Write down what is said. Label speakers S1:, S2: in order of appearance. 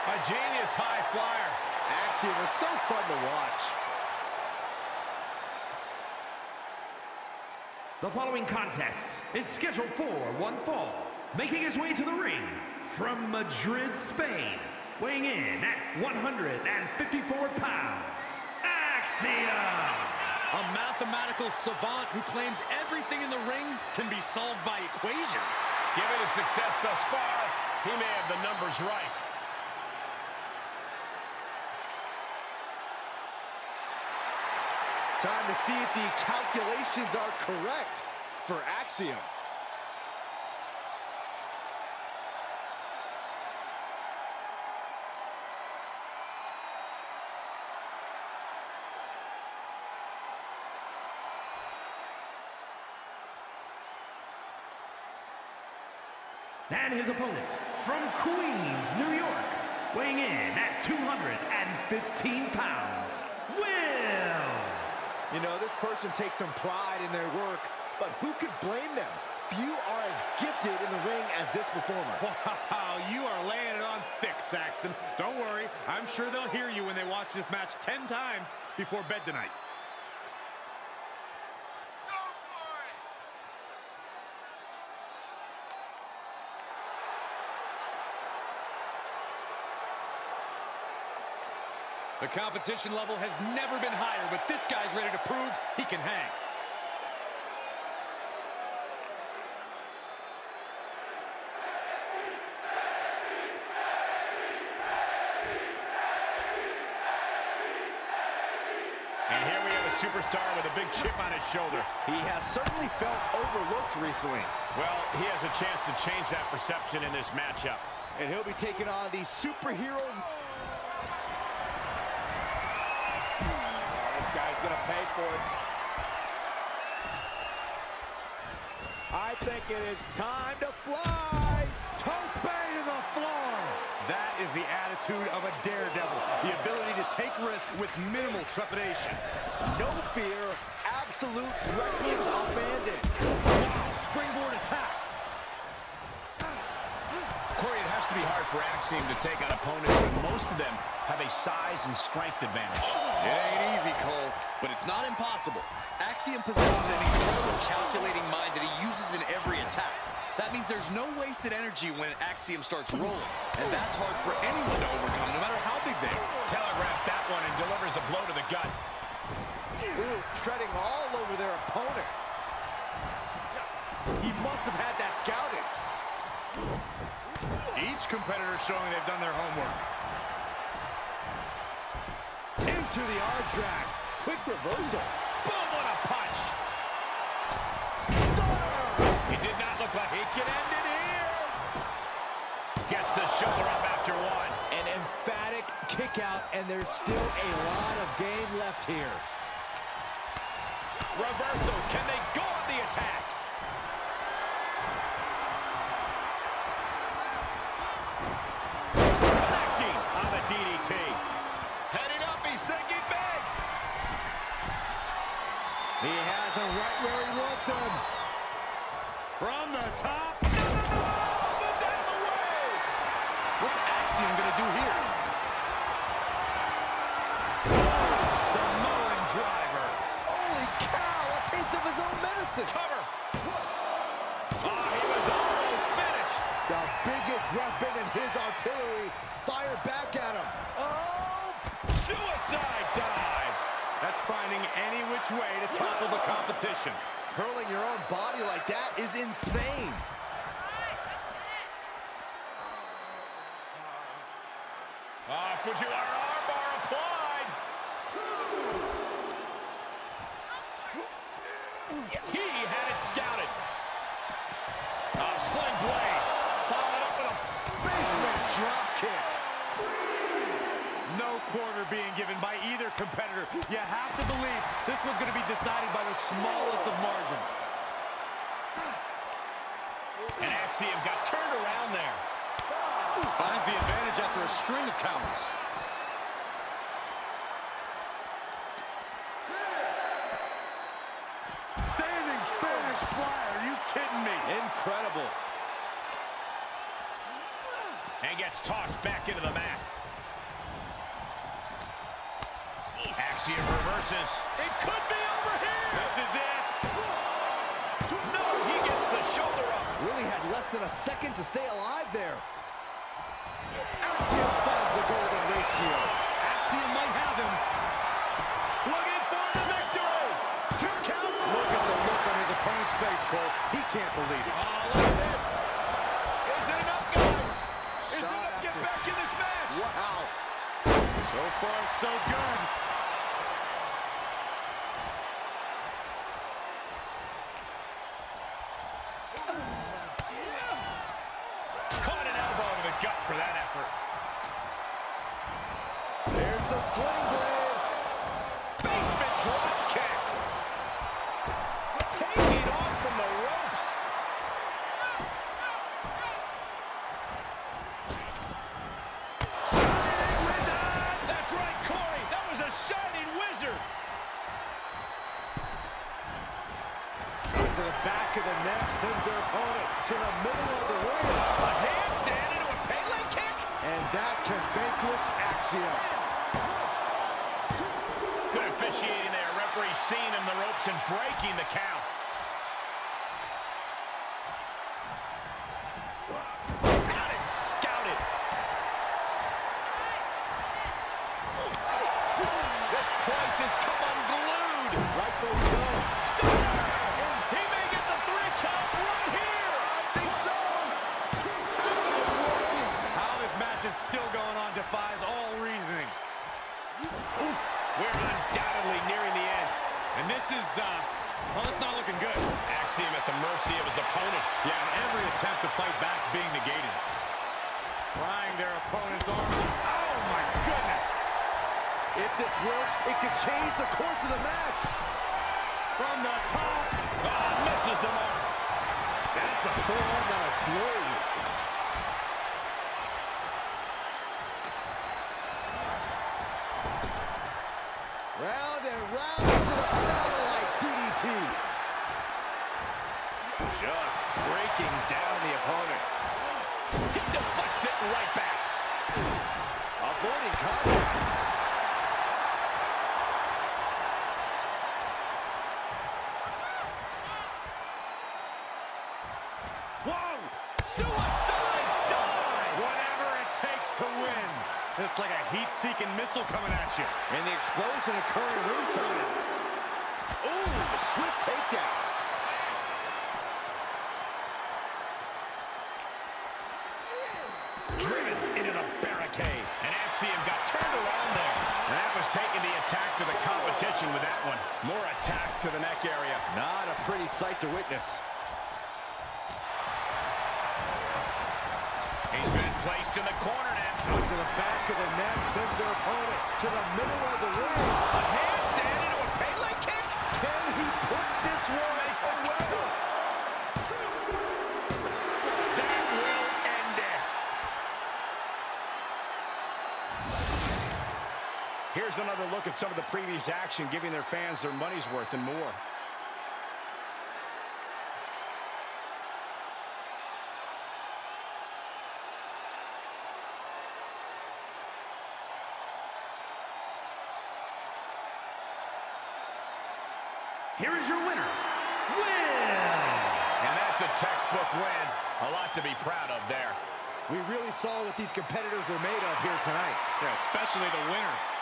S1: A genius high flyer.
S2: Axiom is so fun to watch.
S3: The following contest is scheduled for one fall. Making his way to the ring from Madrid, Spain, weighing in at 154 pounds, Axiom!
S1: A mathematical savant who claims everything in the ring can be solved by equations. Given his success thus far, he may have the numbers right.
S2: Time to see if the calculations are correct for Axiom.
S3: And his opponent, from Queens, New York, weighing in at 215 pounds, Will!
S2: You know, this person takes some pride in their work, but who could blame them? Few are as gifted in the ring as this performer.
S1: Wow, you are laying it on thick, Saxton. Don't worry, I'm sure they'll hear you when they watch this match 10 times before bed tonight. The competition level has never been higher, but this guy's ready to prove he can hang. And here we have a superstar with a big chip on his shoulder.
S2: He has certainly felt overlooked recently.
S1: Well, he has a chance to change that perception in this matchup.
S2: And he'll be taking on the superhero. Guy's gonna pay for it. I think it is time to fly.
S1: Tope to the floor. That is the attitude of a daredevil. The ability to take risk with minimal trepidation.
S2: No fear, absolute reckless abandon.
S1: Wow, springboard attack. Corey, it has to be hard for Axiom to take on opponents when most of them have a size and strength advantage.
S4: It ain't easy, Cole, but it's not impossible. Axiom possesses an incredible calculating mind that he uses in every attack. That means there's no wasted energy when Axiom starts rolling, and that's hard for anyone to overcome, no matter how big they are.
S1: Telegraphed that one and delivers a blow to the gut.
S2: Ooh, treading all over their opponent. He must have had that scouted.
S1: Each competitor showing they've done their homework.
S2: Into the arm drag. Quick reversal.
S1: Boom, what a punch.
S2: Stunner!
S1: He did not look like he could end it here. Gets the shoulder up after one.
S2: An emphatic kick out, and there's still a lot of game left here.
S1: Reversal. Can they go on the attack? Connecting on the DDT. Heading up, he's thinking big.
S2: He has him right where he wants him.
S1: From the top. Up down the way.
S4: What's Axiom gonna do here?
S1: Samoan driver.
S2: Holy cow, a taste of his own medicine.
S1: Cover. He was almost finished.
S2: The biggest weapon in his artillery fired back at him. Oh!
S1: Suicide dive. That's finding any which way to topple the competition.
S2: Hurling your own body like that is insane.
S1: Fujiwara armbar applied. He had it scouted. Sling blade. Followed up with a
S2: Basement drop kick.
S1: no quarter being given by either competitor. You have to believe this one's going to be decided by the smallest of margins. And Axiom got turned around there. Finds the advantage after a string of counters. Standing Spanish fly. Are you kidding me?
S2: Incredible.
S1: And gets tossed back into the mat. Axiom reverses. It could be over here. This is it. No, he gets the shoulder up.
S2: Really had less than a second to stay alive there. Axiom finds the golden ratio.
S1: Axiom might have him. Looking for the victory. 2 count.
S2: Look at the look on his opponent's face, Cole. He can't believe it.
S1: Oh, look at this. Is it enough, guys? Is it enough to get back in this match?
S2: Wow.
S1: So far, so good. Caught an elbow to the gut for that effort.
S2: There's the sling blade.
S1: Basement drop kick. Taking off from the ropes. Shining Wizard. That's right, Corey. That was a Shining Wizard.
S2: To the back of the neck, sends their opponent to the middle of the ring.
S1: A handstand into a Pele kick.
S2: And that can vanquish Axiom.
S1: Good officiating there. Referee seeing him the ropes and breaking the count. Got it scouted. This place has come unglued.
S2: Rightfully so.
S1: Stunner. He may get the 3 count right here.
S2: I think so.
S1: How this match is still going on defies all reasoning. We're undoubtedly nearing the end. And this is, well, it's not looking good. Axiom at the mercy of his opponent. Yeah, and every attempt to fight back's being negated. Prying their opponent's arm. Oh, my goodness.
S2: If this works, it could change the course of the match.
S1: From the top. Misses the mark.
S2: That's a forearm that'll floor you. Round and round to the satellite DDT.
S1: Just breaking down the opponent. He deflects it right back.
S2: Avoiding contact.
S1: Whoa! Suicide dive! Whatever it takes to win. It's like a heat-seeking missile coming at you.
S2: And the explosion occurring ringside. Ooh, the swift takedown.
S1: Driven into the barricade. And Axiom got turned around there. And that was taking the attack to the competition with that one. More attacks to the neck area.
S2: Not a pretty sight to witness.
S1: He's been placed in the corner now.
S2: Out to the back of the neck, sends their opponent to the middle of the ring.
S1: A handstand into a Pele kick.
S2: Can he put this one away?
S1: That will end it. Here's another look at some of the previous action, giving their fans their money's worth and more.
S3: Here is your winner, Will.
S1: And that's a textbook win. A lot to be proud of there.
S2: We really saw what these competitors are made of here tonight.
S1: Yeah, especially the winner.